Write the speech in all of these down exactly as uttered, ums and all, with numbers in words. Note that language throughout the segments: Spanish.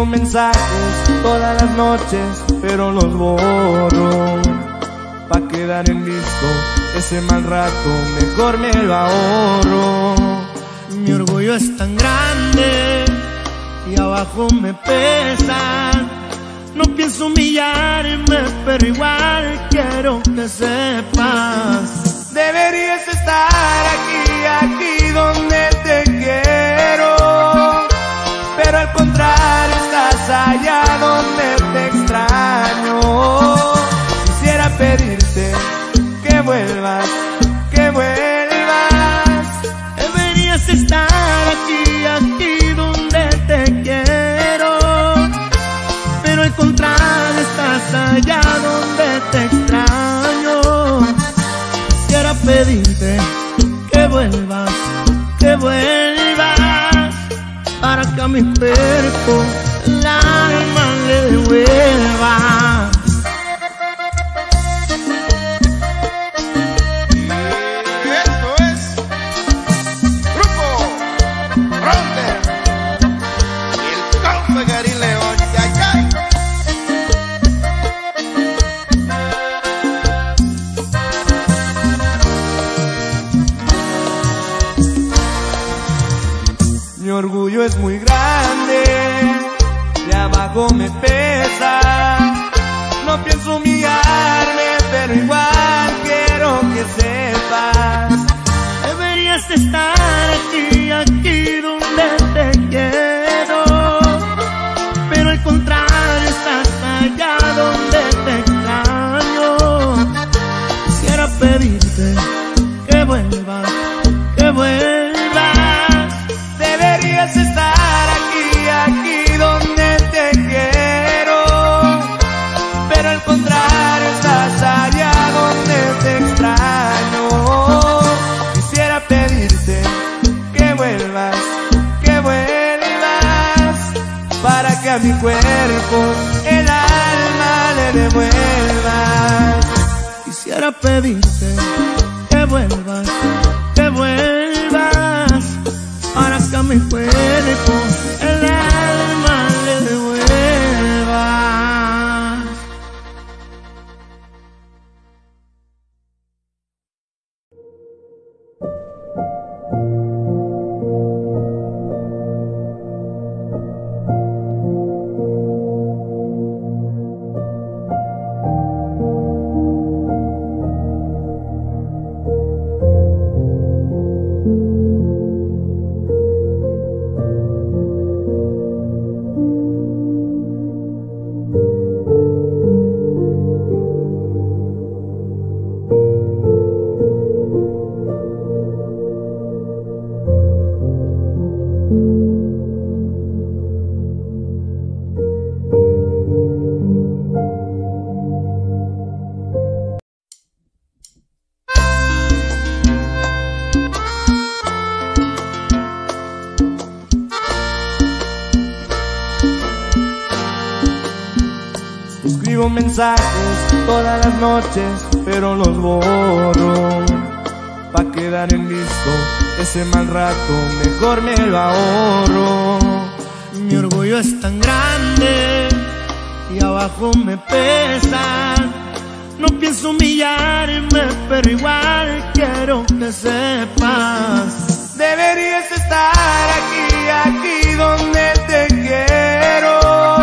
Escribo mensajes todas las noches, pero los borro. Pa' quedar en visto ese mal rato, mejor me lo ahorro. Mi orgullo es tan grande y abajo me pesa. No pienso humillarme, pero igual quiero que sepas. Deberías estar aquí, aquí donde te quiero, pero al contrario estás allá donde te extraño. Quisiera pedirte que vuelvas, que vuelvas. Deberías estar aquí, aquí donde te quiero, pero al contrario estás allá donde te extraño. Quisiera pedirte que vuelvas, que vuelvas, para que a mi cuerpo el alma le devuelva. Mi orgullo es muy grande, de abajo me pesa. No pienso humillarme, pero igual quiero que sepas. Deberías estar aquí, aquí donde te quiero, pero al contrario estás allá donde te extraño. Quisiera pedirte que vuelvas, que vuelvas. Deberías estar aquí, aquí donde te quiero, pero al contrario estás allá donde te extraño. Quisiera pedirte que vuelvas, que vuelvas, para que a mi cuerpo el alma le devuelvas. Quisiera pedirte que vuelvas, que vuelvas, para que a mi cuerpo el alma le devuelvas. Escribo mensajes todas las noches, pero los borro. Pa' quedar en visto ese mal rato, mejor me lo ahorro. Mi orgullo es tan grande y abajo me pesa. No pienso humillarme, pero igual quiero que sepas. Deberías estar aquí, aquí donde te quiero,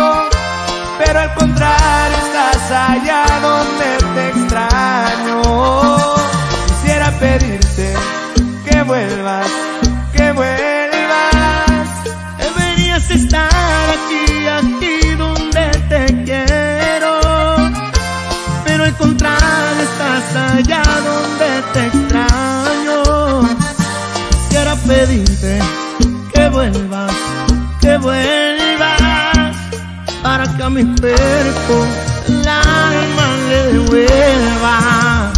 pero al contrario estás allá donde te extraño. Quisiera pedirte que vuelvas, que vuelvas. Deberías estar aquí, aquí donde te quiero, pero al contrario estás allá donde te extraño. Quisiera pedirte que vuelvas, que vuelvas, para que a mi cuerpo el alma le devuelva.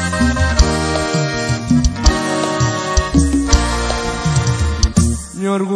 Mi orgullo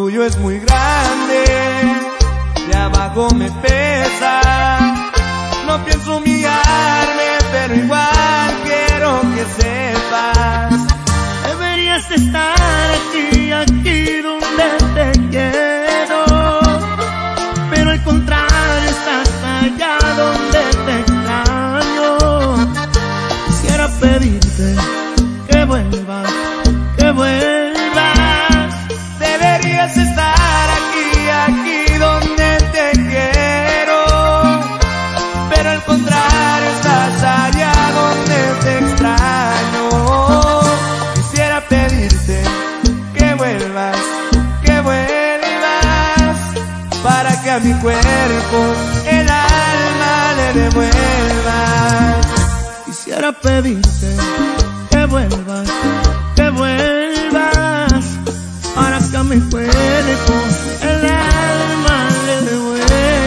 abajo me pesa. No pienso humillarme, pero igual quiero que sepas. Deberías estar aquí, aquí donde te quiero, pero al contrario estás allá donde te extraño. Quisiera pedirte que vuelvas, que vuelvas. Deberías estar aquí, aquí donde te quiero, pero al contrario estás allá donde te extraño. Quisiera pedirte que vuelvas, que vuelvas, para que a mi cuerpo el alma le devuelvas. Quisiera pedirte que vuelvas, que vuelvas, para que a mi cuerpo el alma le devuelvas.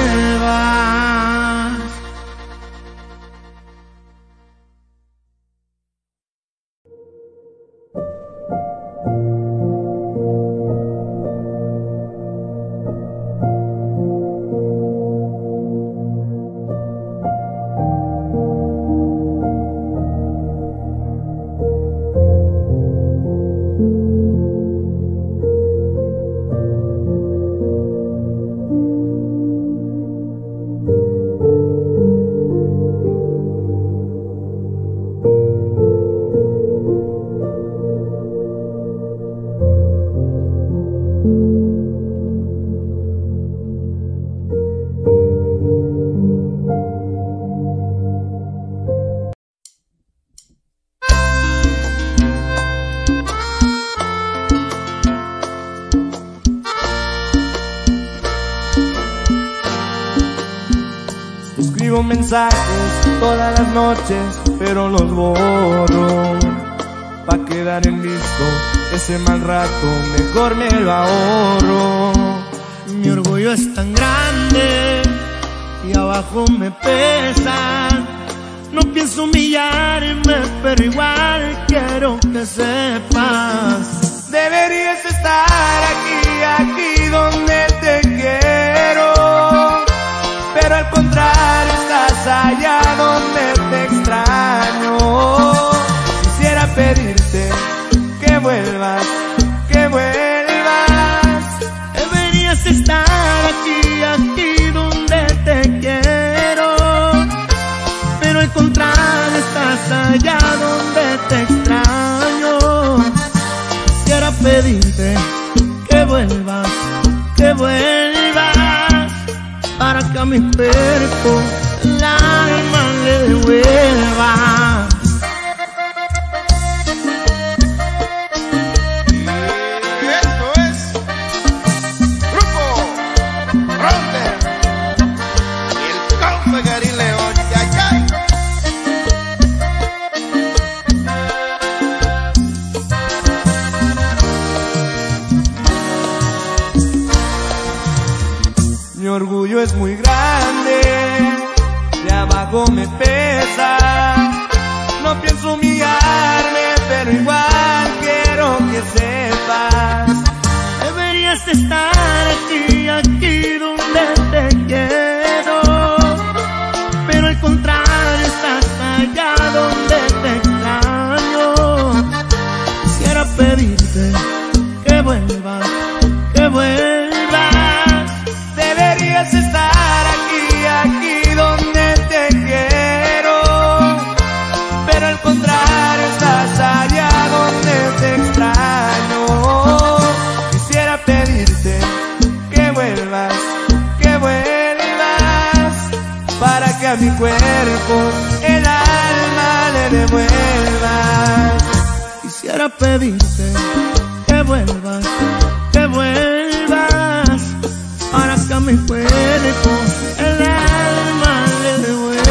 Escribo mensajes todas las noches, pero los borro. Pa' quedar en visto ese mal rato, mejor me lo ahorro. Mi orgullo es tan grande y abajo me pesa. No pienso humillarme, pero igual quiero que sepas. Deberías estar aquí, aquí donde te quiero, pero al contrario estás allá donde te extraño. Quisiera pedirte que vuelvas, que vuelvas. Deberías estar aquí, aquí donde te quiero, pero al contrario estás allá donde te extraño. Quisiera pedirte que vuelvas, que vuelvas, para que a mi cuerpo el alma le devuelva. Y esto es Grupo Fronter y el Compa Garín León. ¡Ay, ay! Mi orgullo es muy grande, de abajo me pesa. No pienso humillarme, pero igual quiero que sepas. Deberías estar aquí, aquí donde te quiero, pero al contrario estás allá donde te extraño. Quisiera pedirte que vuelvas, que vuelvas. Deberías estar aquí, aquí donde te quiero, pero al contrario estás allá donde te extraño. Quisiera pedirte que vuelvas, que vuelvas, para que a mi cuerpo el alma le devuelvas. Quisiera pedirte que vuelvas, que vuelvas, para que a mi cuerpo el alma le devuelvas.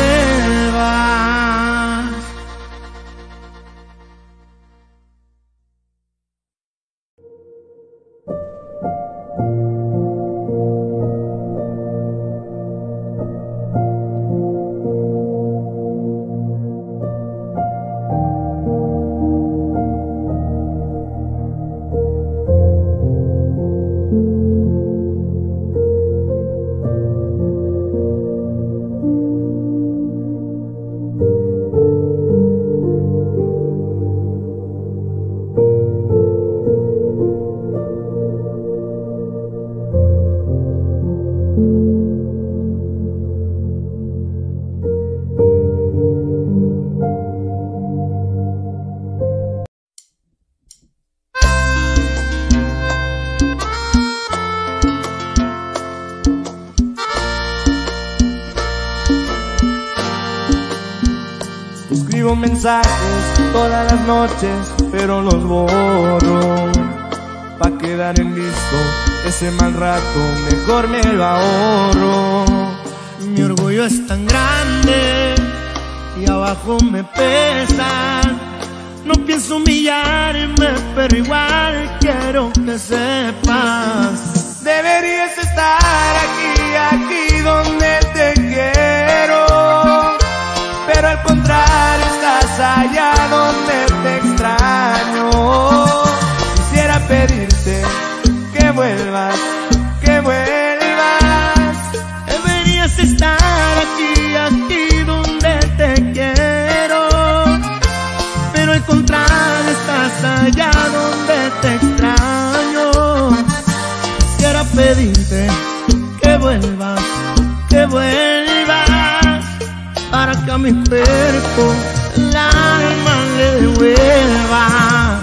Escribo mensajes todas las noches, pero los borro. Pa' quedar en visto ese mal rato, mejor me lo ahorro. Mi orgullo es tan grande y abajo me pesa. No pienso humillarme, pero igual quiero que sepas. Deberías estar aquí, aquí donde te quiero, pero al contrario estás allá donde te extraño. Quisiera pedirte que vuelvas, que vuelvas. Deberías estar aquí, aquí donde te quiero, pero al contrario estás allá donde te extraño. Quisiera pedirte que vuelvas, que vuelvas, para que a mi cuerpo el alma le devuelva.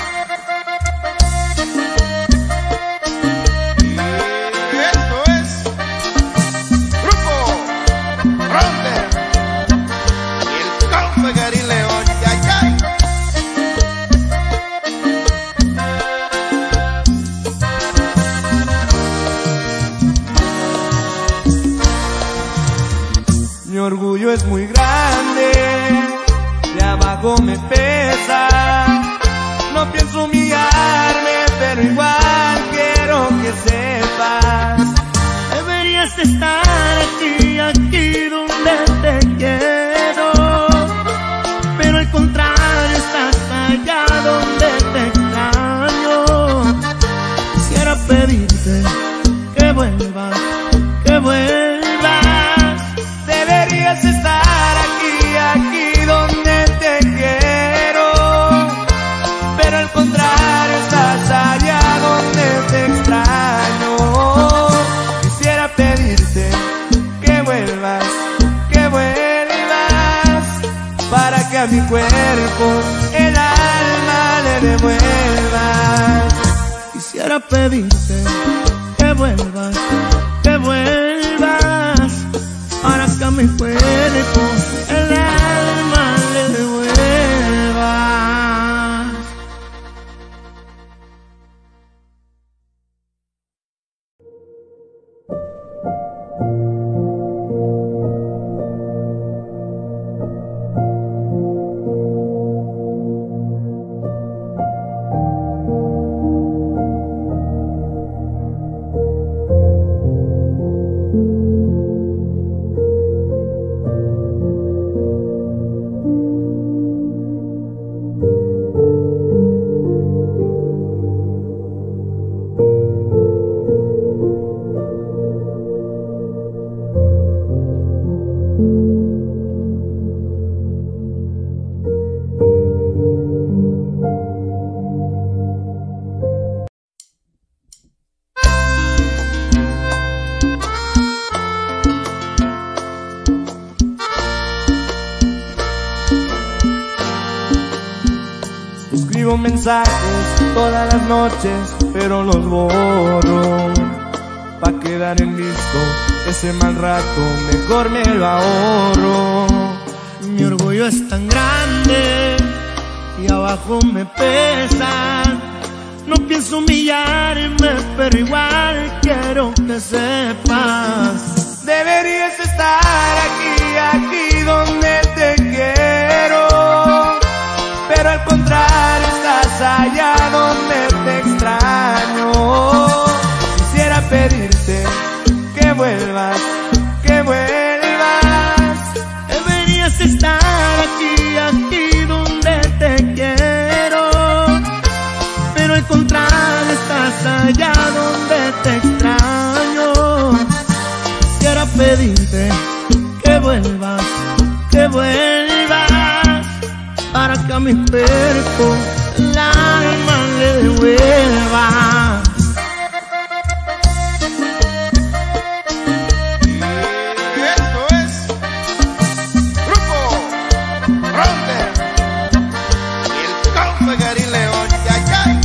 Mi orgullo es muy grande, de abajo me pesa. No pienso humillarme, pero igual quiero que sepas. Deberías estar aquí, aquí donde te quiero, pero al contrario estás allá donde te extraño. Quisiera pedirte que vuelvas, que vuelvas. Deberías estar aquí, aquí donde te quiero, pero al contrario estás allá donde te extraño. Quisiera pedirte que vuelvas, que vuelvas, para que a mi cuerpo el alma le devuelvas. Quisiera pedirte que vuelvas, que vuelvas, para que a mi cuerpo el alma le devuelvas. Escribo mensajes todas las noches, pero los borro. Pa' quedar en visto ese mal rato, mejor me lo ahorro. Mi orgullo es tan grande y abajo me pesa. No pienso humillarme, pero igual quiero que sepas. Deberías estar aquí, aquí donde te quiero, pero al contrario estás allá donde te extraño. Quisiera pedirte que vuelvas, que vuelvas. Deberías estar aquí, aquí donde te quiero, pero al contrario estás allá donde te extraño. Quisiera pedirte que vuelvas, que vuelvas, para que a mi cuerpo el alma le devuelva. Esto es Grupo Ronda y el Compa Garín León. Ya, ya.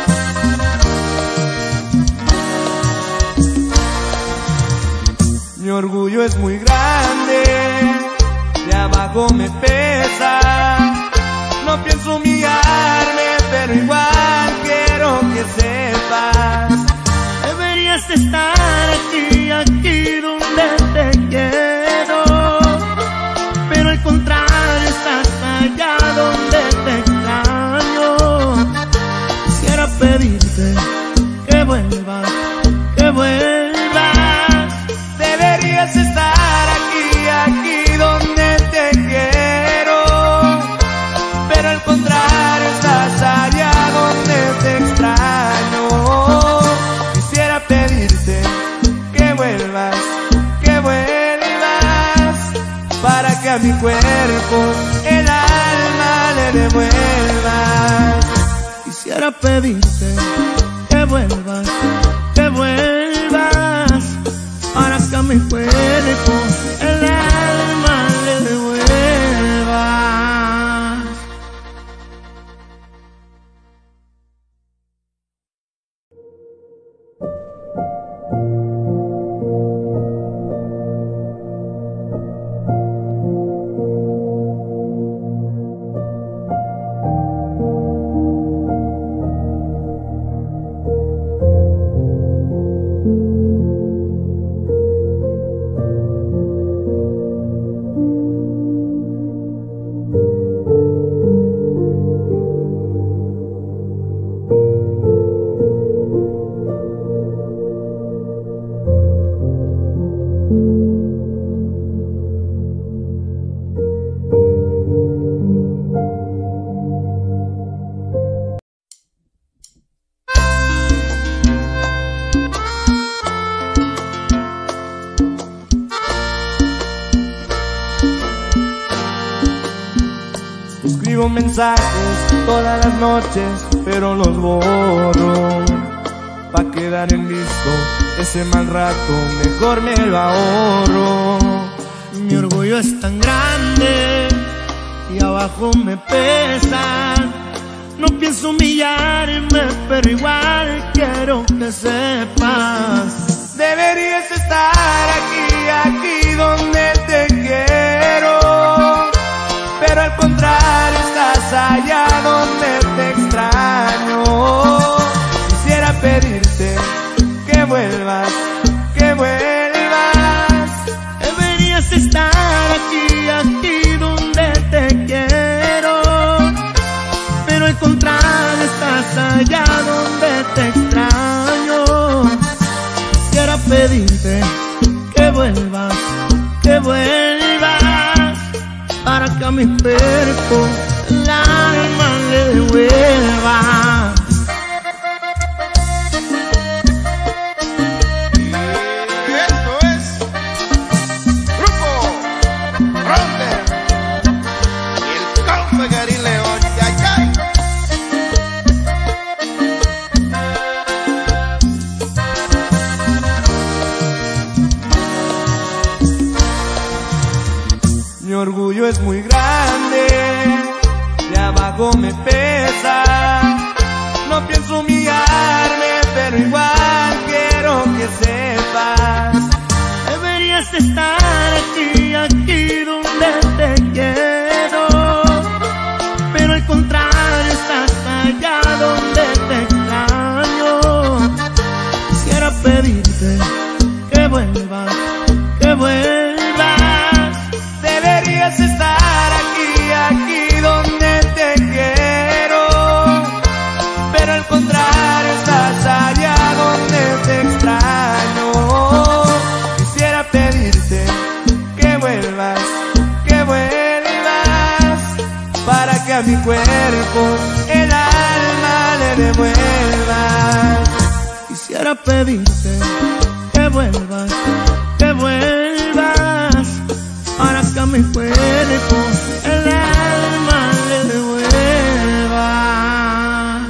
Mi orgullo es muy grande, de abajo me pesa. No pienso humillarme, pero igual quiero que sepas. Deberías estar aquí, aquí donde te quiero, pero al contrario estás allá donde te extraño. Quisiera pedirte que vuelvas, que vuelvas. Deberías estar aquí, aquí donde te quiero, pero al contrario estás allá donde te extraño. Quisiera pedirte que vuelvas, que vuelvas, para que a mi cuerpo el alma le devuelvas. Quisiera pedirte que vuelvas, que vuelvas, para que a mi cuerpo el alma le devuelvas. Escribo mensajes todas las noches, pero los borro. Pa' quedar en visto ese mal rato, mejor me lo ahorro. Mi orgullo es tan grande y abajo me pesa. No pienso humillarme, pero igual quiero que sepas. Deberías estar aquí, aquí donde te quiero, pero al contrario estás allá donde te extraño. Quisiera pedirte que vuelvas, que vuelvas. Deberías estar aquí, aquí donde te quiero, pero al contrario estás allá donde te extraño. Quisiera pedirte que vuelvas, que vuelvas, para que a mi cuerpo el alma le devuelva. Y esto es Grupo Ronde y el Compa Garín León. Yayay. Mi orgullo es muy grande, de abajo me pesa. No pienso humillarme, pero igual quiero que sepas. Deberías estar aquí, aquí donde te quiero, pero al contrario estás allá donde te extraño. Quisiera pedirte que vuelvas, que vuelvas. Deberías estar aquí, aquí donde te quiero, pero al contrario estás allá donde te extraño. Quisiera pedirte que vuelvas, que vuelvas, para que a mi cuerpo el alma le devuelvas. Quisiera pedirte que vuelvas, que vuelvas, para que a mi cuerpo el alma le devuelvas.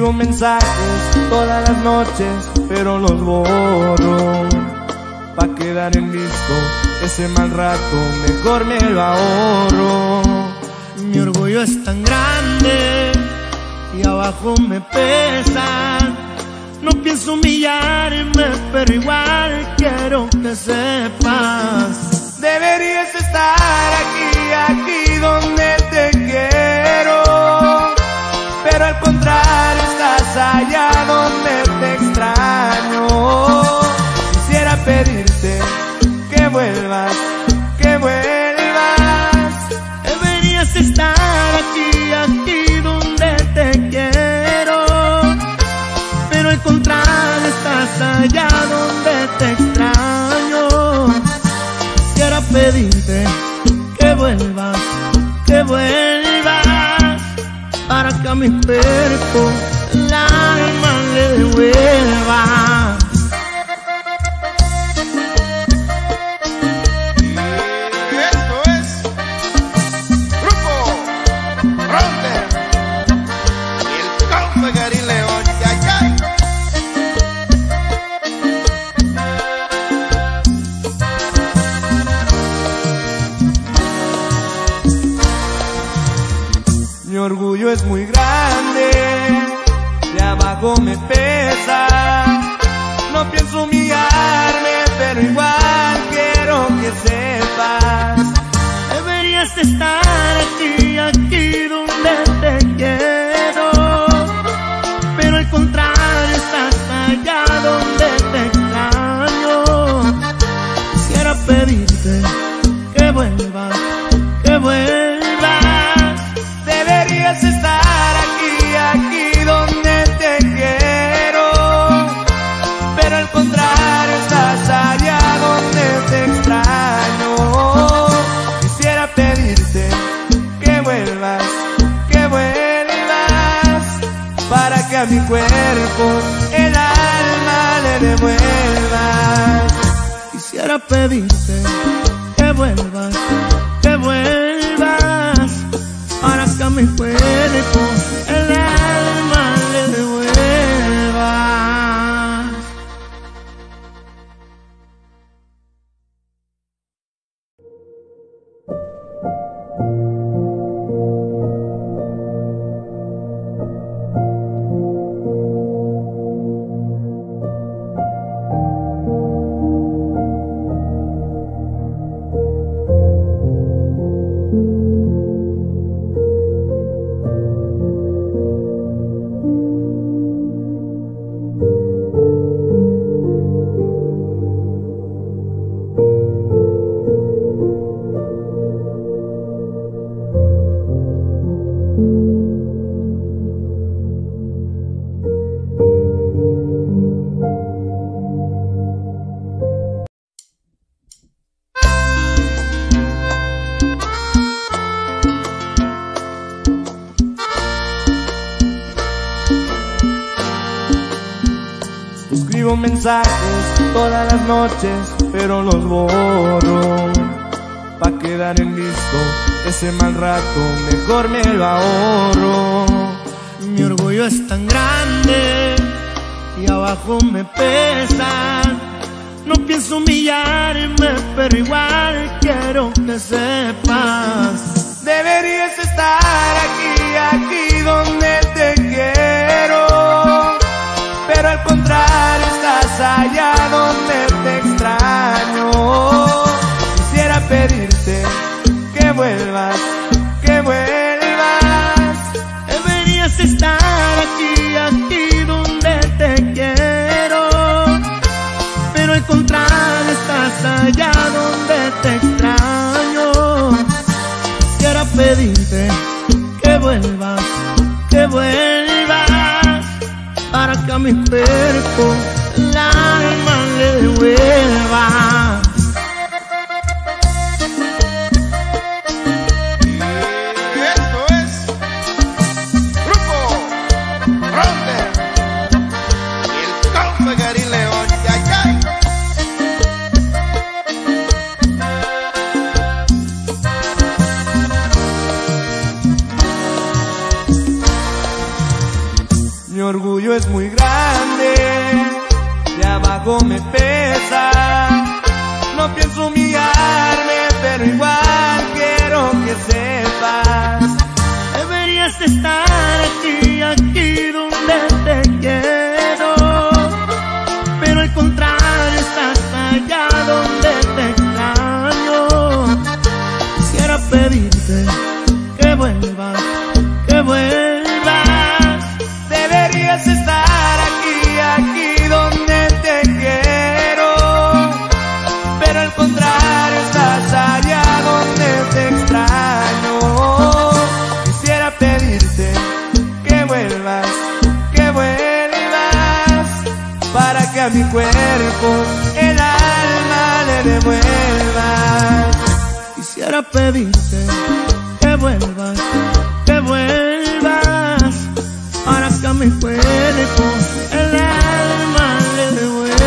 Escribo mensajes todas las noches, pero los borro. Pa' quedar en visto ese mal rato, mejor me lo ahorro. Mi orgullo es tan grande y abajo me pesa. No pienso humillarme, pero igual quiero que sepas. Deberías estar aquí, aquí donde te quiero, pero al contrario estás allá donde te extraño. Quisiera pedirte que vuelvas, que vuelvas. Deberías estar aquí, aquí donde te quiero, pero al contrario estás allá donde te extraño. Quisiera pedirte que vuelvas, que vuelvas, para que a mi cuerpo el alma le devuelva. Mi orgullo es muy grande, de abajo me pesa. No pienso humillarme, pero igual quiero que sepas. Deberías estar aquí, aquí donde te quiero, pero al contrario estás allá donde te extraño. Quisiera pedirte que vuelvas, que vuelvas. Deberías estar aquí, aquí donde te quiero, pero al contrario estás allá donde te extraño. Quisiera pedirte que vuelvas, que vuelvas, para que a mi cuerpo el alma le devuelvas. Quisiera pedirte que vuelvas, que vuelvas, para que a mi cuerpo el alma le devuelvas. Escribo mensajes todas las noches, pero los borro. Pa' quedar en visto ese mal rato, mejor me lo ahorro. Mi orgullo es tan grande y abajo me pesa. No pienso humillarme, pero igual quiero que sepas. Deberías estar aquí, aquí donde te quiero, pero al contrario estás allá donde te extraño. Quisiera pedirte que vuelvas, que vuelvas. Deberías estar aquí, aquí donde te quiero, pero al contrario estás allá donde te extraño. Quisiera pedirte que vuelvas, que vuelvas, para que a mi cuerpo el alma le devuelva. Mi orgullo de abajo me pesa. No pienso humillarme, pero igual quiero que sepas. Deberías estar aquí, aquí donde te quiero, pero al contrario estás allá donde te extraño. Quisiera pedirte que vuelvas, que vuelvas. Deberías estar aquí, aquí donde te quiero, pero al contrario estás allá donde te extraño. Quisiera pedirte que vuelvas, que vuelvas, para que a mi cuerpo el alma le devuelvas. Quisiera pedirte que vuelvas, que vuelvas, para que a mi cuerpo el alma le devuelvas.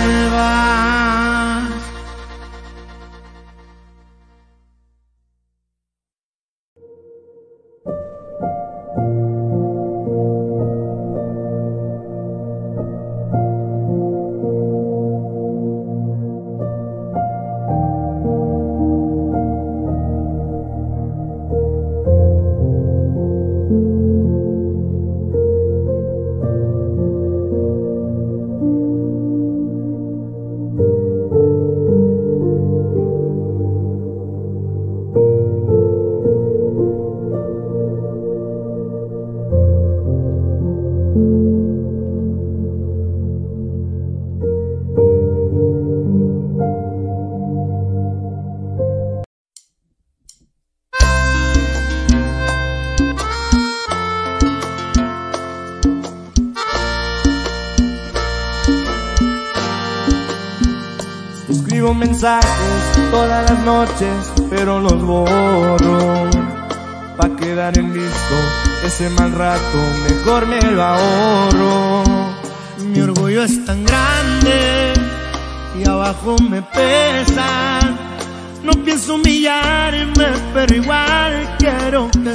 Escribo mensajes todas las noches, pero los borro. Pa' quedar en visto ese mal rato, mejor me lo ahorro. Mi orgullo es tan grande y abajo me pesa. No pienso humillarme, pero igual quiero que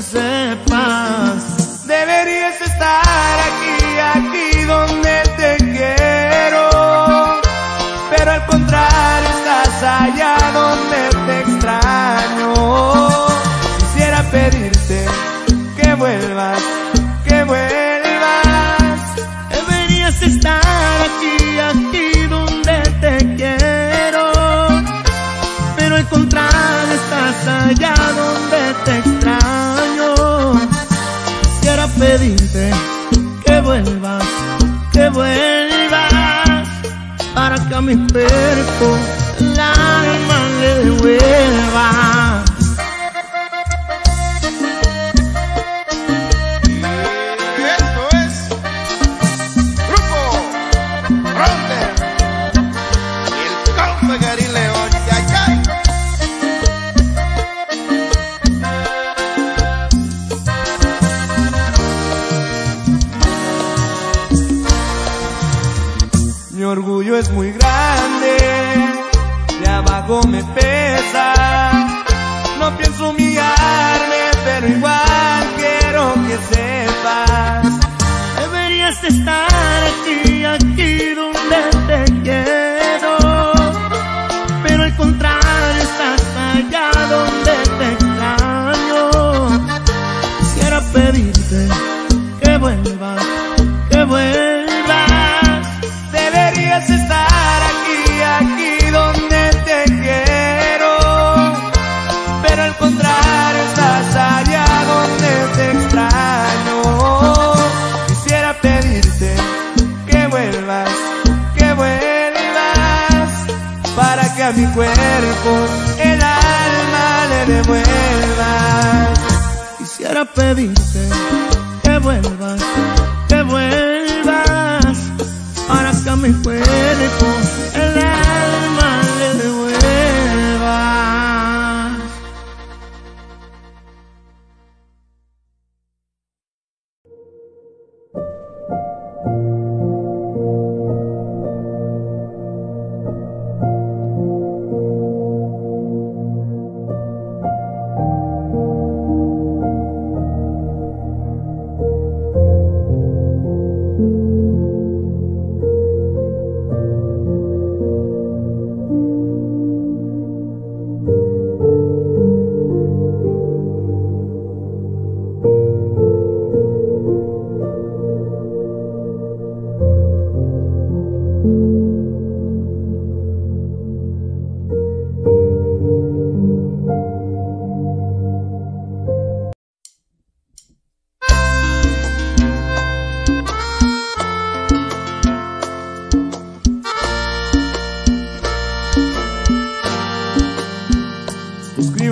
sepas. Deberías estar aquí, aquí donde te quiero, pero al contrario estás allá donde te extraño. Quisiera pedirte que vuelvas, que vuelvas. Deberías estar aquí, aquí donde te quiero, pero al contrario estás allá donde te extraño. Quisiera pedirte que vuelvas, que vuelvas, para que a mi cuerpo el alma le devuelva. Y esto es Grupo Ronde, el compa Garín León. ¡Ay, ay! Mi orgullo es muy grande, de abajo me pesa. No pienso humillarme, pero igual quiero que sepas. Deberías estar aquí, aquí donde te quiero, pero al contrario estás allá donde te extraño. Quisiera pedirte que vuelvas, que vuelvas. Deberías estar aquí, aquí donde te quiero, pero al contrario estás allá donde te extraño. Quisiera pedirte que vuelvas, que vuelvas, para que a mi cuerpo el alma le devuelvas. Quisiera pedirte que vuelvas, que vuelvas, para que a mi cuerpo el alma le devuelvas.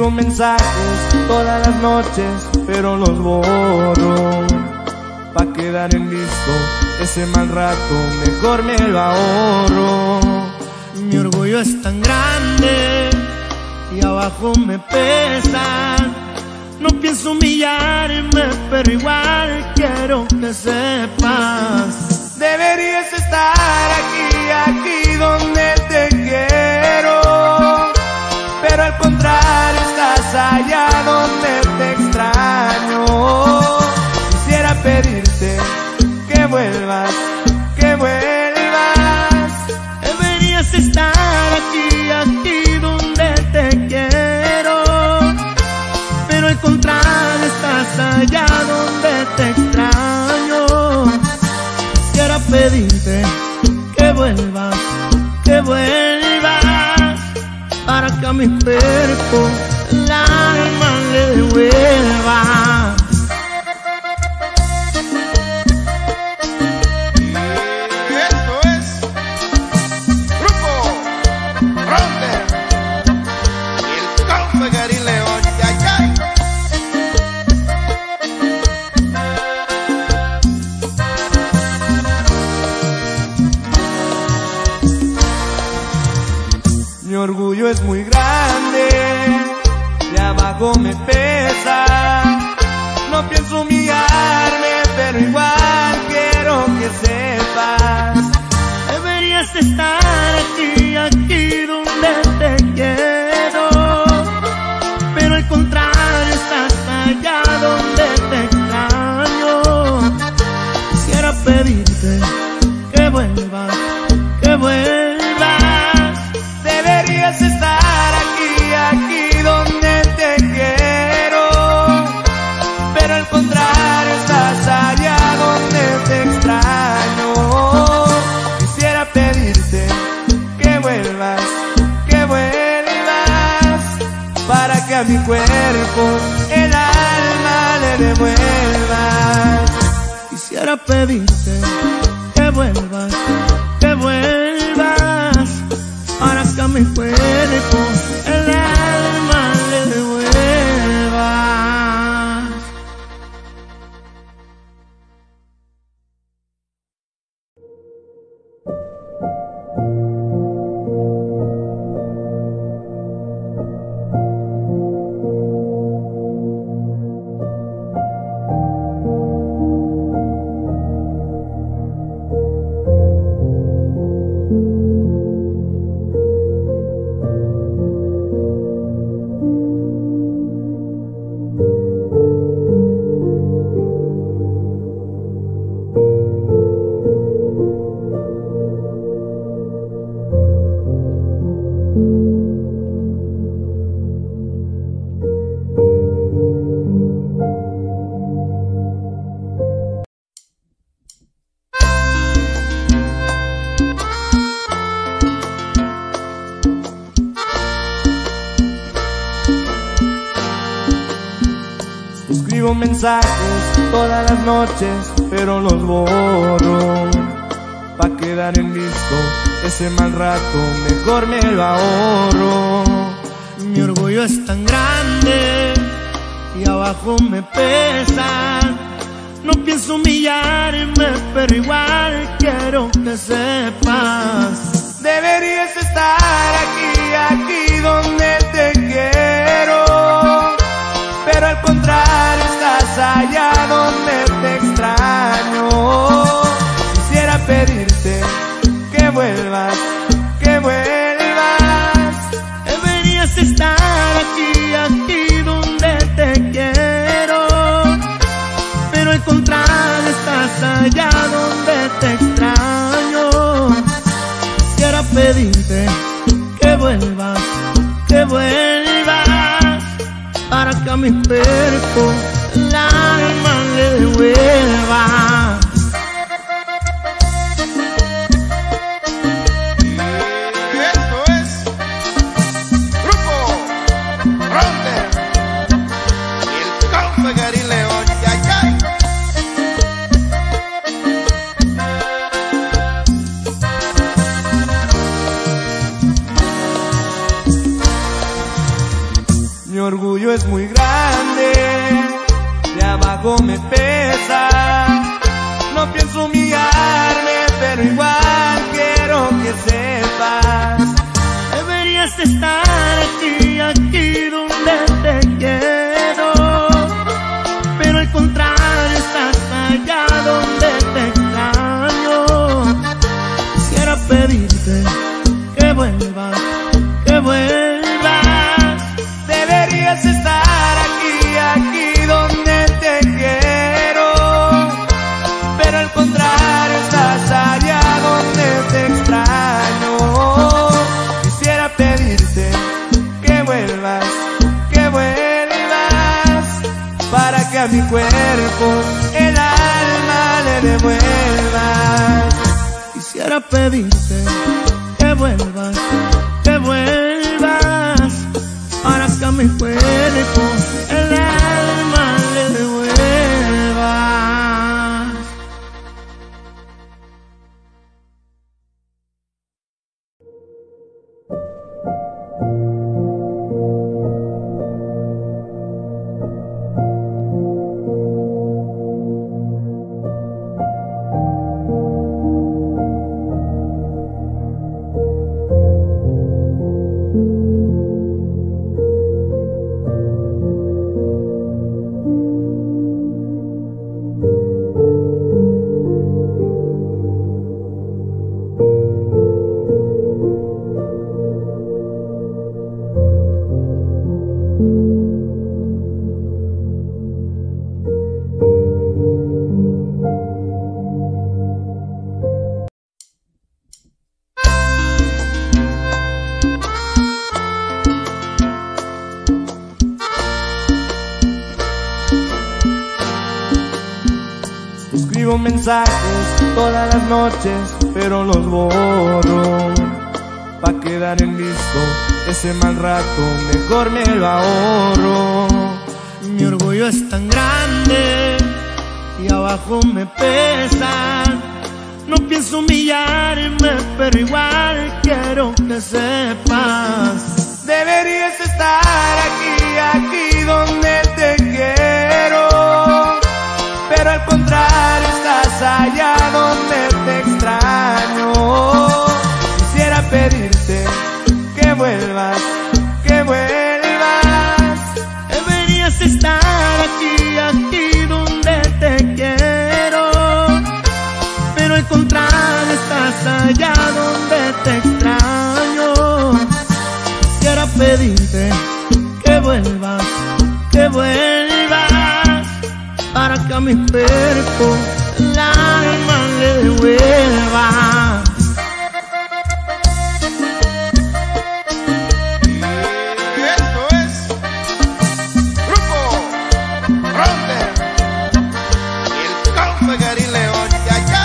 Escribo mensajes todas las noches, pero los borro. Pa' quedar en visto ese mal rato, mejor me lo ahorro. Mi orgullo es tan grande y abajo me pesa. No pienso humillarme, pero igual quiero que sepas. Deberías estar aquí, aquí donde te quiero, pero al contrario estás allá donde te extraño. Quisiera pedirte que vuelvas, que vuelvas. Deberías estar aquí, aquí donde te quiero, pero al contrario estás allá donde te extraño. Quisiera pedirte que vuelvas, que vuelvas, para que a mi cuerpo el alma le devuelva. Mi orgullo es muy grande, de abajo me pesa. No pienso humillarme, pero igual quiero que sepas. Deberías estar aquí, aquí donde te quiero, pero al contrario estás allá donde te extraño. Quisiera pedirte que vuelvas, que vuelvas. Deberías estar aquí, aquí donde te quiero, pero al contrario estás allá donde te extraño. Quisiera pedirte que vuelvas, que vuelvas, para que a mi cuerpo el alma le devuelvas. Quisiera pedirte que vuelvas, que vuelvas, para que a mi cuerpo el alma le devuelva. Escribo mensajes todas las noches, pero los borro. Pa' quedar en visto ese mal rato, mejor me lo ahorro. Mi orgullo es tan grande y abajo me pesa. No pienso humillarme, pero igual quiero que sepas. Deberías estar aquí, aquí donde te quiero, pero al contrario estás allá donde te extraño. Quisiera pedirte que vuelvas, que vuelvas. Deberías estar aquí, aquí donde te quiero, pero al contrario estás allá donde te extraño. Quisiera pedirte que vuelvas, que vuelvas, para que a mi cuerpo el alma le devuelva. Esto es Grupo Ronda, el Compa Gary León, ya, ya. Mi orgullo es muy grande, de abajo me pesa. No pienso humillarme, pero igual quiero que sepas. Deberías estar aquí, aquí donde te quiero, pero al contrario estás allá donde te extraño. Quisiera pedirte que vuelvas, que vuelvas. Deberías estar aquí, aquí donde te quiero, pero al contrario estás allá donde te extraño. Quisiera pedirte que vuelvas, que vuelvas, para que a mi cuerpo el alma le devuelvas. Quisiera pedirte que vuelvas, que vuelvas, para que a mi cuerpo el alma le devuelvas. Escribo mensajes todas las noches, pero los borro. Pa' quedar en visto ese mal rato, mejor me lo ahorro. Mi orgullo es tan grande y abajo me pesa. No pienso humillarme, pero igual quiero que sepas. Deberías estar aquí, aquí donde te quiero, pero al contrario estás allá donde te extraño. Quisiera pedirte que vuelvas, que vuelvas. Deberías estar aquí, aquí donde te quiero, pero al contrario estás allá donde te extraño. Quisiera pedirte que vuelvas, que vuelvas, para que a mi cuerpo el alma le devuelva. Y esto es Grupo Ronder y el Compa Garín León. Ya, ya.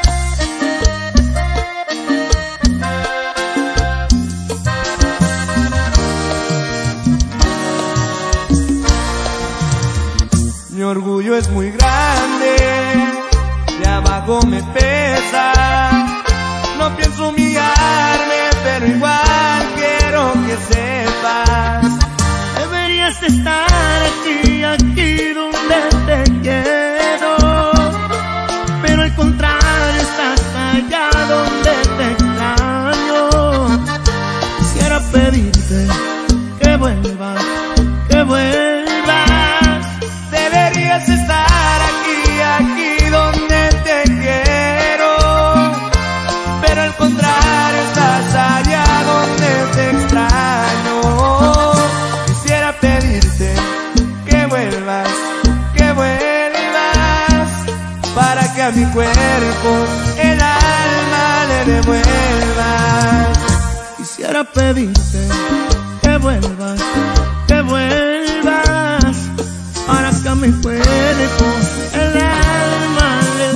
Mi orgullo es muy grande, de abajo me pesa. No pienso humillarme, pero igual quiero que sepas. Deberías estar aquí, aquí donde te quiero, pero al contrario estás allá donde te extraño. Quisiera pedirte que vuelvas, que vuelvas. Deberías estar aquí, aquí donde te quiero, pero al contrario estás allá donde te extraño. Quisiera pedirte que vuelvas, que vuelvas, para que a mi cuerpo el alma le devuelvas. Quisiera pedirte que vuelvas, que vuelvas, para que a mi cuerpo el alma le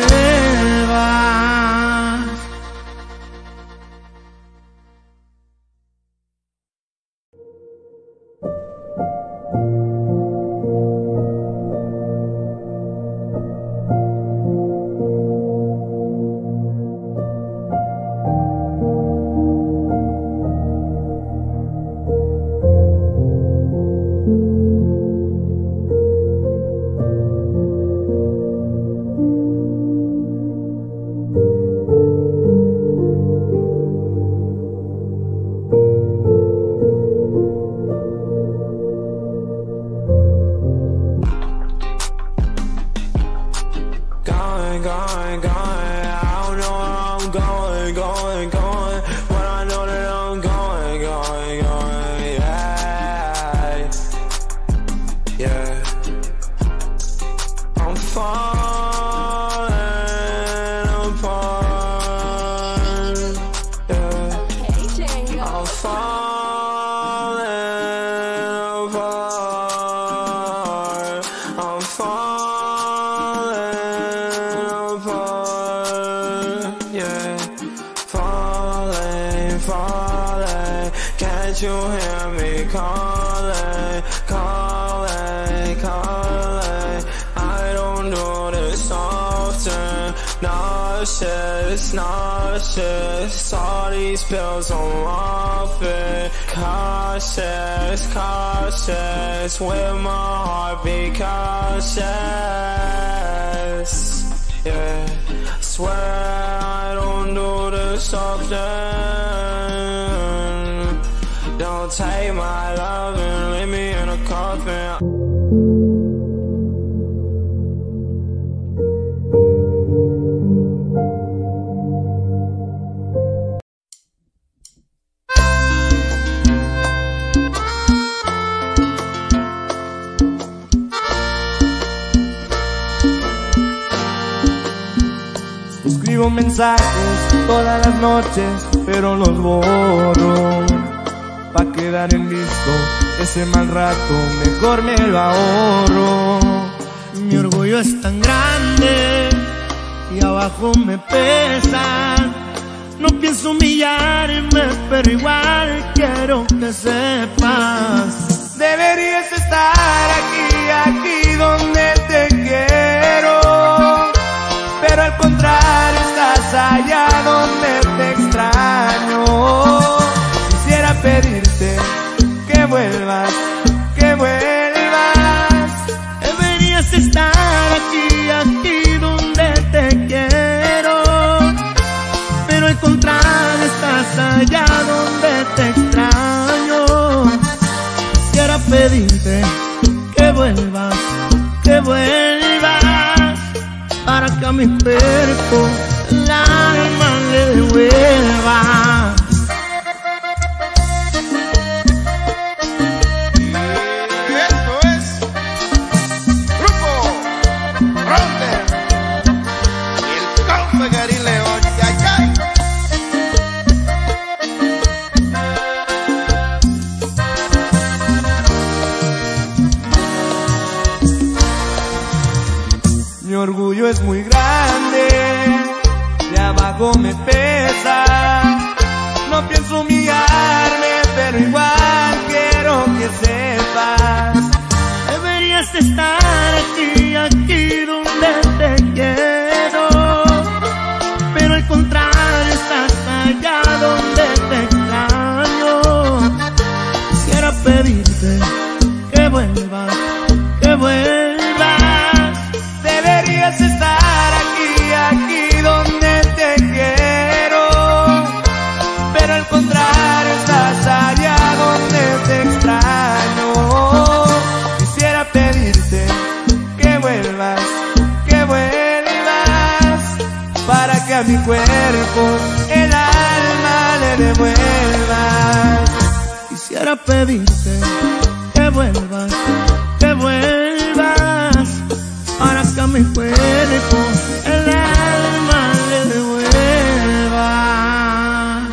devuelvas. going, going, going. When I know that I'm going, going, going, yeah, yeah. I'm falling apart, yeah. I'm falling apart. I'm falling apart, yeah. Falling, falling. Can't you hear me calling, calling, calling? I don't do this often. Nauseous, nauseous. All these pills I'm off it. Cautious, cautious. With my heart be cautious, yeah. Swear I don't do this often. Don't take my love and leave me in a coffin. Escribo mensajes todas las noches, pero los borro. Pa' quedar en visto ese mal rato, mejor me lo ahorro. Mi orgullo es tan grande y abajo me pesa. No pienso humillarme, pero igual quiero que sepas. Deberías estar aquí, aquí donde te quiero, pero al contrario estás allá donde te extraño. Quisiera pedirte que vuelvas, que vuelvas. Deberías estar aquí, aquí donde te quiero, pero al contrario estás allá donde te extraño. Quisiera pedirte que vuelvas, que vuelvas, para que a mi cuerpo el alma le devuelva. Esto es Grupo Ronde y el Compa Garín León. ¡Yay, yay! Mi orgullo es muy grande, de abajo me pesa. No pienso humillarme, pero igual quiero que sepas. Deberías estar aquí, aquí donde te quiero, pero al contrario estás allá donde te extraño. Quisiera pedirte que vuelvas, que vuelvas. Deberías estar aquí, aquí donde te quiero, pero al contrario estás allá donde te extraño. Quisiera pedirte que vuelvas, que vuelvas, para que a mi cuerpo el alma le devuelvas. Quisiera pedirte que vuelvas, que vuelvas, para que a mi cuerpo el alma le devuelvas.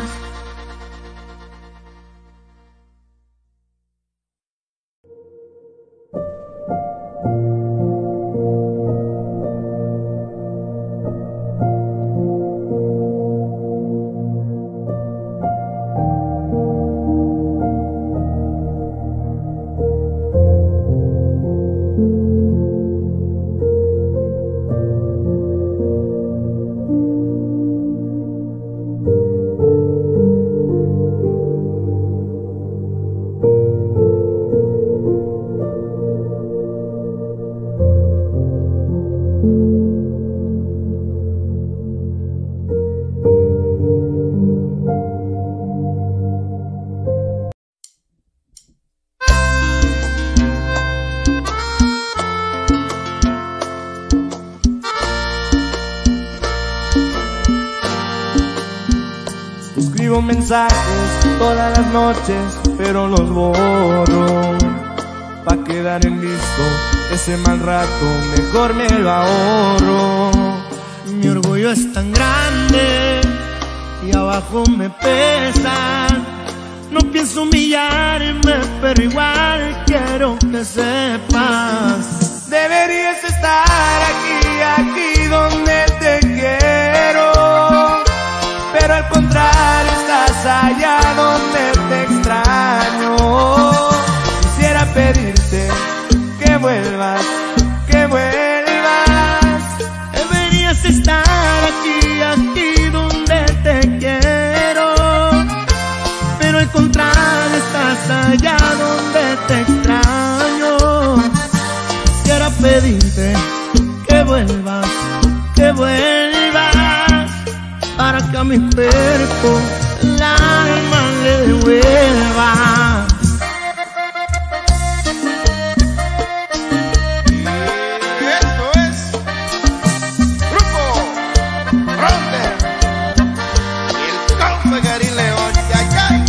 Escribo mensajes todas las noches, pero los borro. Pa' quedar en visto ese mal rato, mejor me lo ahorro. Mi orgullo es tan grande y abajo me pesa. No pienso humillarme, pero igual quiero que sepas. Deberías estar aquí, aquí donde te quiero, pero al contrario estás allá donde te extraño. Quisiera pedirte que vuelvas, que vuelvas. Deberías estar aquí, aquí donde te quiero, pero al contrario estás allá donde te extraño. Quisiera pedirte que vuelvas, que vuelvas, para que a mi cuerpo el alma le devuelva. Y esto es Grupo Ronder y el Compa Garín León. ¡Ay, ay!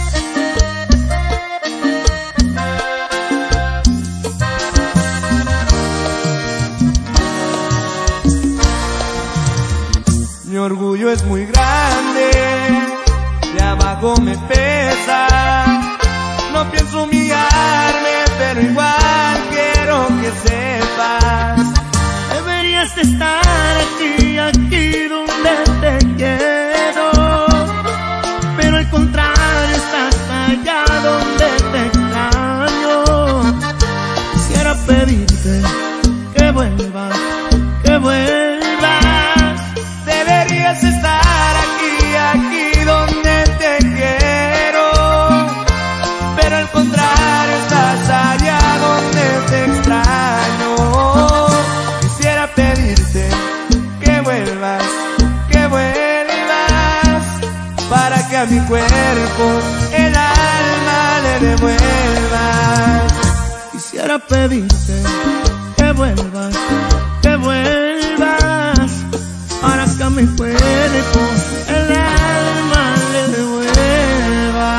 Mi orgullo es muy grande, de abajo me pesa. No pienso humillarme, pero igual quiero que sepas. Deberías estar aquí, aquí donde te quiero, pero al contrario estás allá donde te extraño. Quisiera pedirte que vuelvas, que vuelvas. Deberías estar aquí, aquí donde te quiero, pero al contrario estás allá donde te extraño. Quisiera pedirte que vuelvas, que vuelvas, para que a mi cuerpo el alma le devuelvas. Quisiera pedirte que vuelvas, que vuelvas, para que a mi cuerpo el alma le devuelva.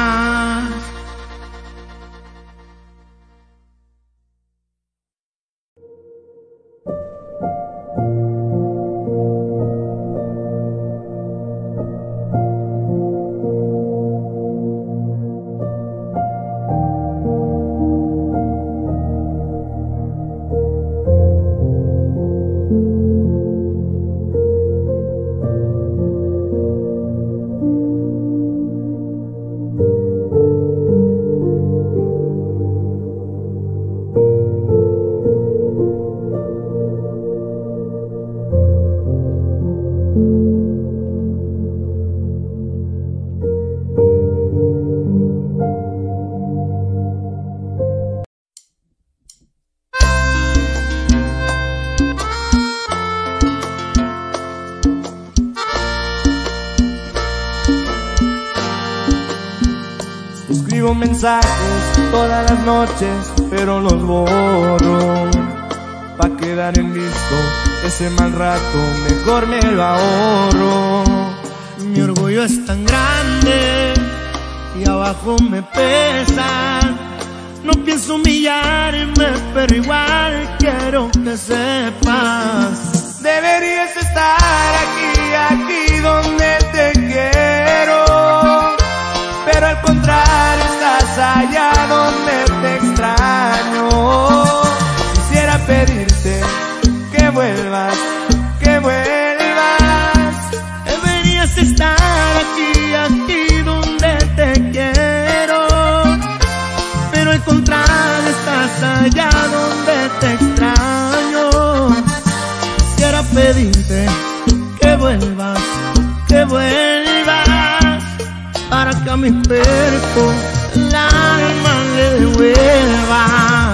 Escribo mensajes todas las noches, pero los borro. Pa' quedar en visto ese mal rato, mejor me lo ahorro. Mi orgullo es tan grande y abajo me pesa. No pienso humillarme, pero igual quiero que sepas. Deberías estar aquí, aquí donde te quiero, pero al contrario estás allá donde te extraño. Quisiera pedirte que vuelvas, que vuelvas. Deberías estar aquí, aquí donde te quiero, pero al contrario estás allá donde te extraño. Quisiera pedirte que vuelvas, que vuelvas, para que a mi cuerpo el alma le devuelva.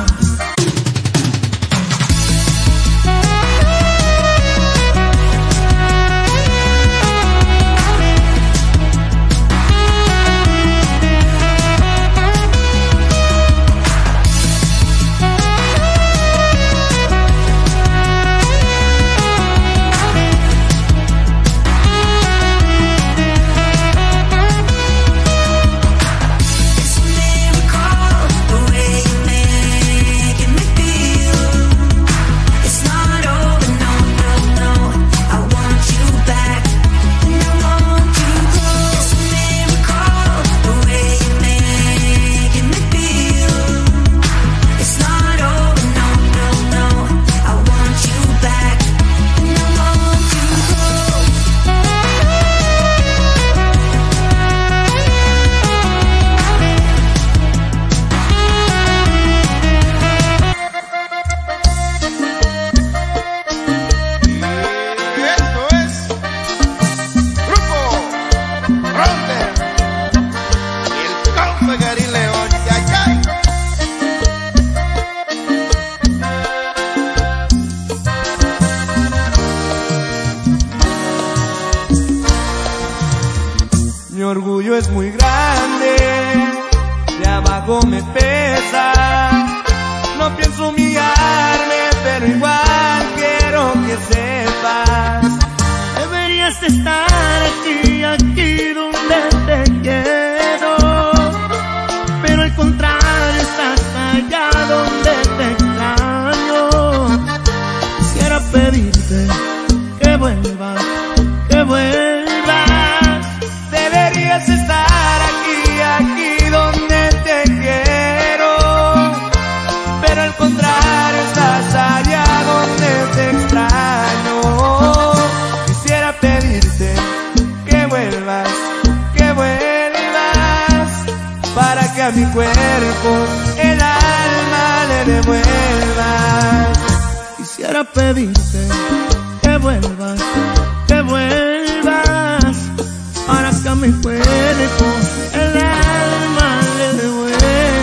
Mi orgullo es muy grande, de abajo me pesa. No pienso humillarme, pero igual quiero que sepas. Deberías estar aquí, aquí donde te quiero, pero al contrario estás allá donde te extraño. Quisiera pedirte que vuelvas, que vuelvas. Deberías estar aquí, aquí donde te quiero, pero al contrario estás allá donde te extraño. Quisiera pedirte que vuelvas, que vuelvas, para que a mi cuerpo el alma le devuelvas. Quisiera pedirte que vuelvas, que vuelvas, para que a mi cuerpo el alma le devuelvas.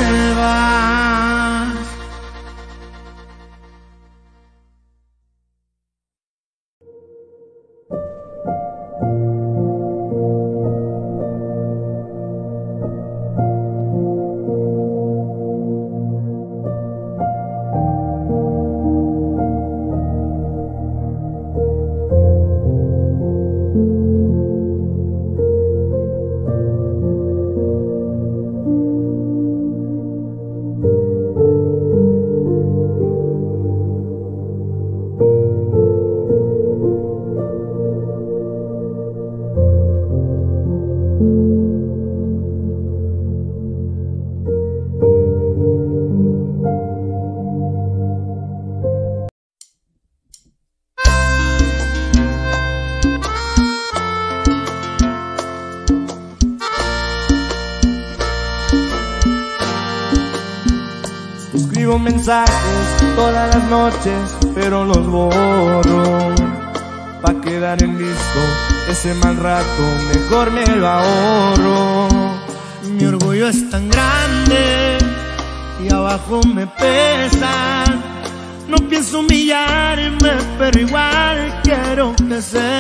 Escribo mensajes todas las noches, pero los borro. Pa' quedar en listo ese mal rato, mejor me lo ahorro. Mi orgullo es tan grande y abajo me pesa. No pienso humillarme, pero igual quiero que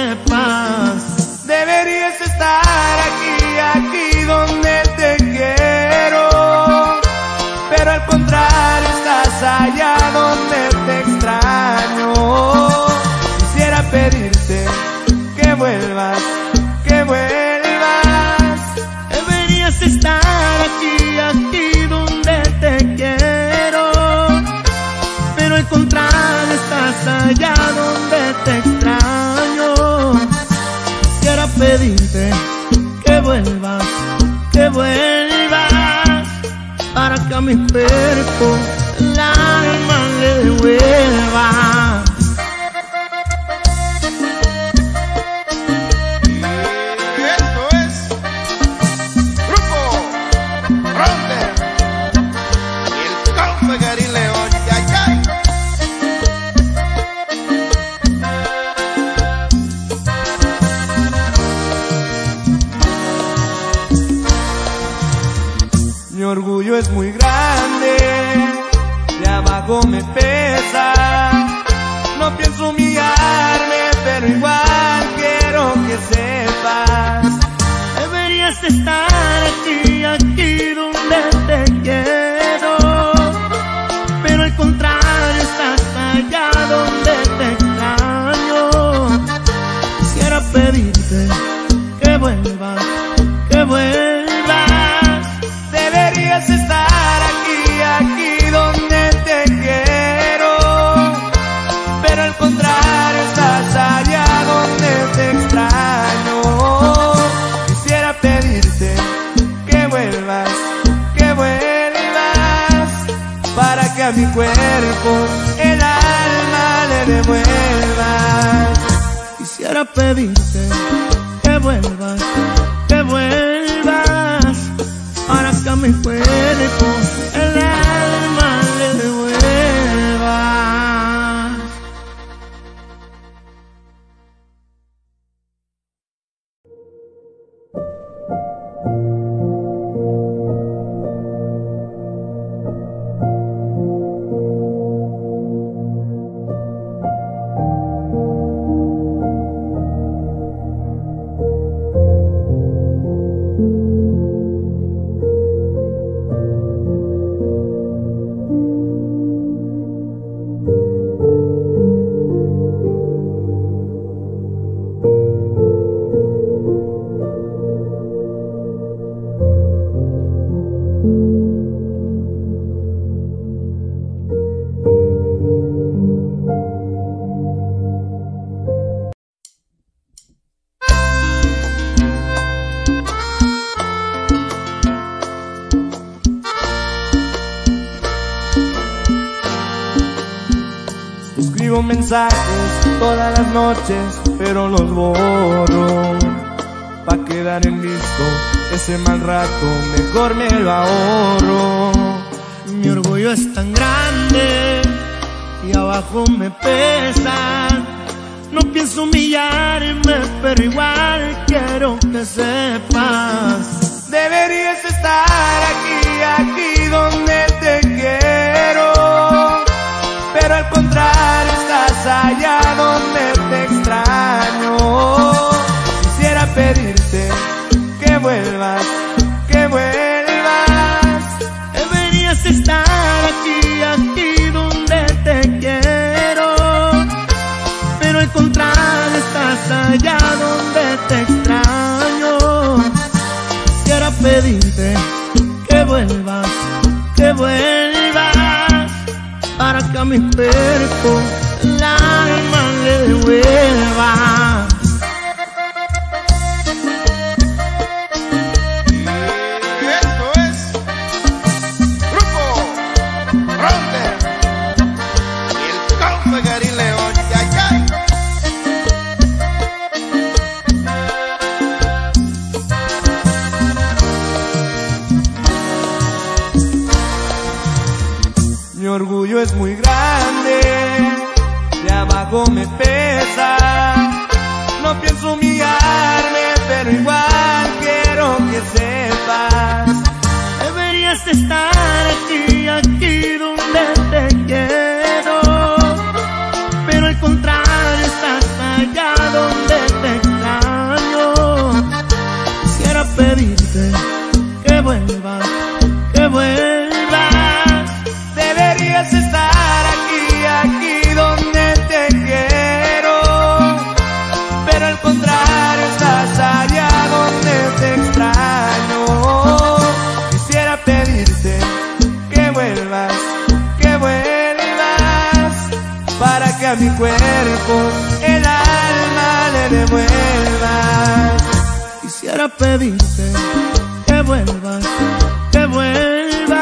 sepas. Deberías estar aquí, aquí donde te quiero, pero al contrario estás allá donde te extraño. Quisiera pedirte que vuelvas, que vuelvas. Deberías estar aquí, aquí donde te quiero, pero al contrario estás allá donde te extraño. Quisiera pedirte que vuelvas, que vuelvas, para que a mi cuerpo el alma le devuelva. Y esto es Grupo Ronder y el Compa Garín León. Ya, ya. Mi orgullo es muy grande, de abajo me pesa. No pienso humillarme, pero igual quiero que sepas. Deberías estar aquí, aquí donde te quiero, pero al contrario estás allá donde te extraño. Quisiera pedirte que vuelvas, que vuelvas. Deberías estar aquí, aquí donde te quiero, pero al contrario estás allá donde te extraño. Quisiera pedirte que vuelvas, que vuelvas, para que a mi cuerpo el alma le devuelvas. Quisiera pedirte que vuelvas, que vuelvas, para que a mi cuerpo el alma le devuelvas. Escribo mensajes todas las noches, pero los borro. Pa' quedar en visto ese mal rato, mejor me lo ahorro. Mi orgullo es tan grande y abajo me pesa. No pienso humillarme, pero igual quiero que sepas. Deberías estar aquí, aquí donde te quiero, pero al contrario estás allá donde te extraño. Quisiera pedirte que vuelvas, que vuelvas. Deberías estar aquí, aquí donde te quiero, pero al contrario estás allá donde te extraño. Quisiera pedirte que vuelvas, que vuelvas, para que a mi cuerpo el alma le devuelva. Esto es Grupo Ronter y el compa Garín León. Ya, ya. Mi orgullo es muy grande, de abajo me pesa. No pienso humillarme, pero igual quiero que sepas. Deberías estar aquí, aquí donde te quiero, pero al contrario estás allá donde te extraño. Quisiera pedirte que vuelvas, que vuelvas. Deberías estar aquí, aquí donde te quiero, pero al contrario estás allá donde te extraño. Quisiera pedirte que vuelvas, que vuelvas, para que a mi cuerpo el alma le devuelvas. Quisiera pedirte que vuelvas, que vuelvas.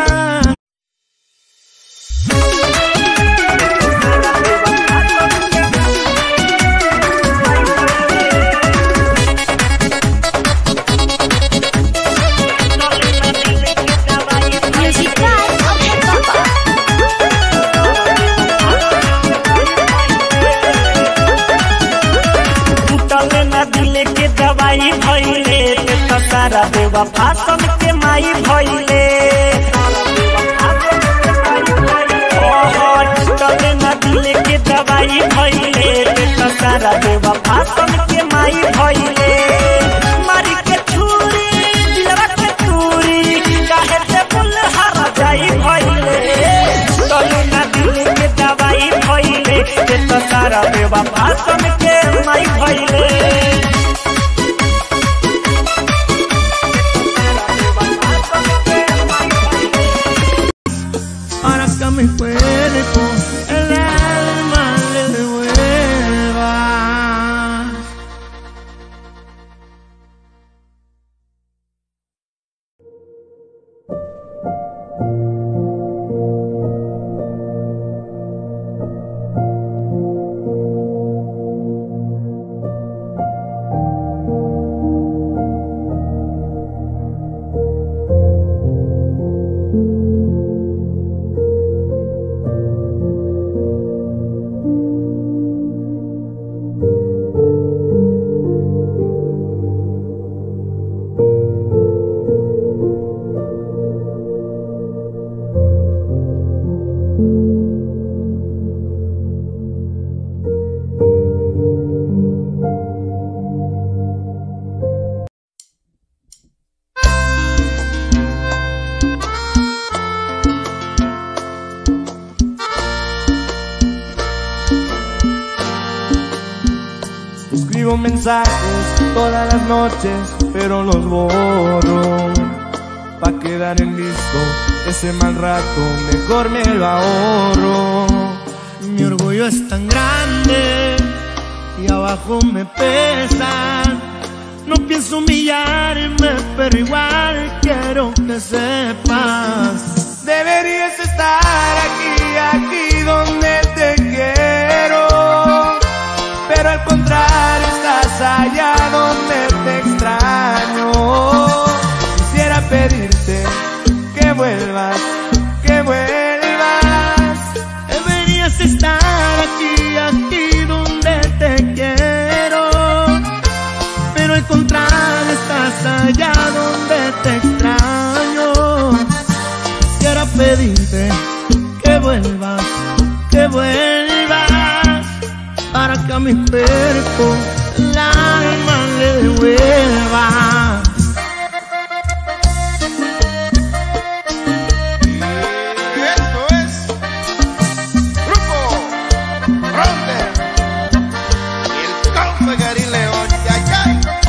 सारा देवा फासम के माई भइले चले न दिल के दवाई भइले सारा देवा फासम के माई भइले मारी के छुरी दिलवा के चूरी काहे ते बुल हर जाई भइले चले न दिल के दवाई भइले सारा देवा फासम के माई भइले mi cuerpo el alma le devuelva. Escribo mensajes todas las noches, pero los borro. Pa' quedar en visto ese mal rato, mejor me lo ahorro. Mi orgullo es tan grande y abajo me pesa. No pienso humillarme, pero igual quiero que sepas. Deberías estar aquí, aquí donde te quiero, mi cuerpo el alma le devuelva. Esto es Grupo Ronde, el compa Gary León, ya, ya.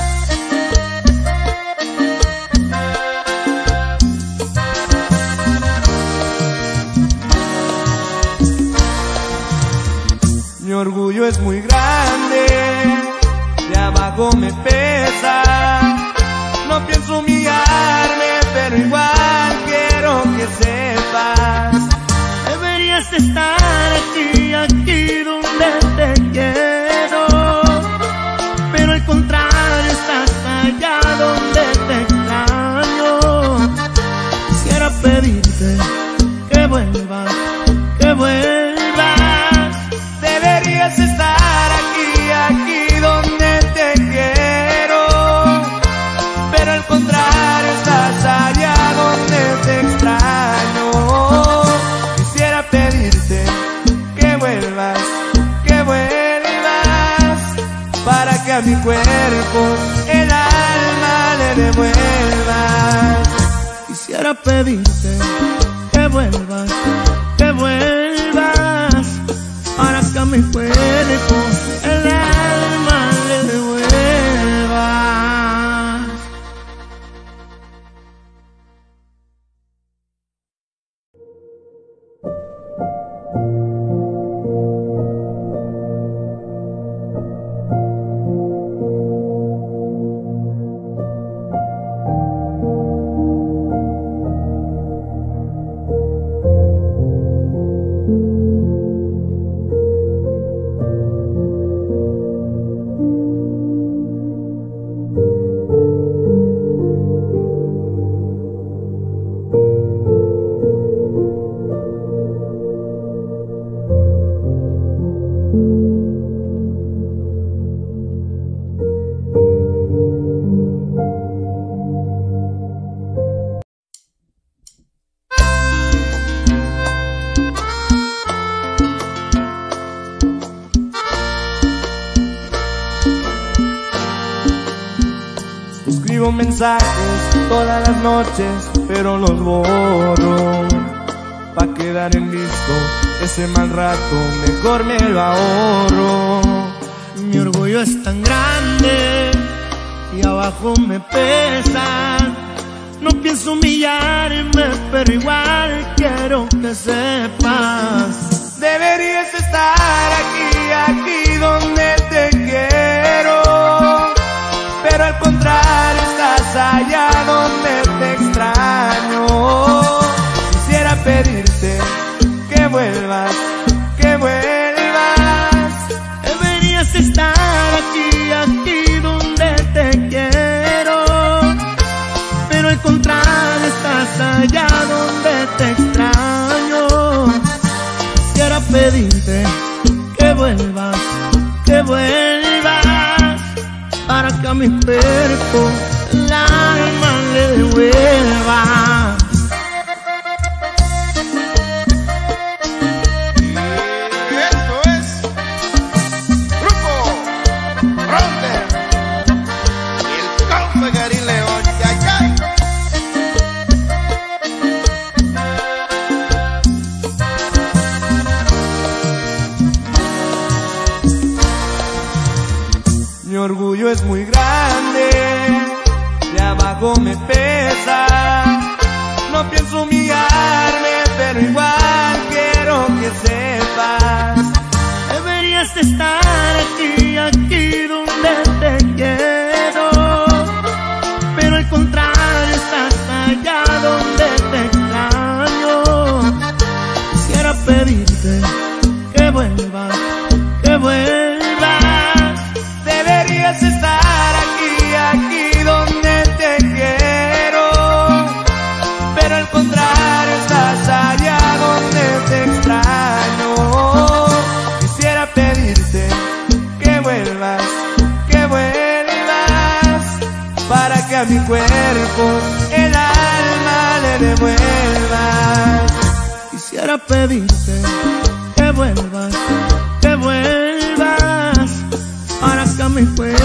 Mi orgullo es muy grande, de abajo me pesa. No pienso humillarme, pero igual quiero que sepas. Deberías estar aquí, aquí donde te quiero, pero al contrario estás allá donde te extraño. Quisiera pedirte que vuelvas, que vuelvas. Deberías estar aquí, aquí donde te quiero, pero al contrario estás allá donde te extraño. Quisiera pedirte que vuelvas, que vuelvas, para que a mi cuerpo el alma le devuelvas. Quisiera pedirte que vuelvas, que vuelvas, para que a mi cuerpo el alma le devuelvas. Escribo mensajes todas las noches, pero los borro. Pa' quedar en visto ese mal rato, mejor me lo ahorro. Mi orgullo es tan grande y abajo me pesa. No pienso humillarme, pero igual quiero que sepas. Deberías estar aquí, aquí donde te quiero, pero al contrario estás allá donde te extraño. Quisiera pedirte que vuelvas, que vuelvas. Deberías estar aquí, aquí donde te quiero, pero al contrario estás allá donde te extraño. Quisiera pedirte que vuelvas, que vuelvas, para que a mi cuerpo el alma le devuelva. Esto es Grupo Ronde, el compa Gary León, ya, ya. Mi orgullo es muy grande, de abajo me pesa. No pienso humillarme, pero igual quiero que sepas. Deberías estar aquí, aquí donde te quiero, pero al contrario estás allá donde te extraño. Quisiera pedirte que vuelvas, que vuelvas. Deberías estar aquí, aquí donde te quiero, pero al contrario estás allá donde te extraño. Quisiera pedirte que vuelvas, que vuelvas, para que a mi cuerpo el alma le devuelvas. Quisiera pedirte que vuelvas, que vuelvas, recuerdo.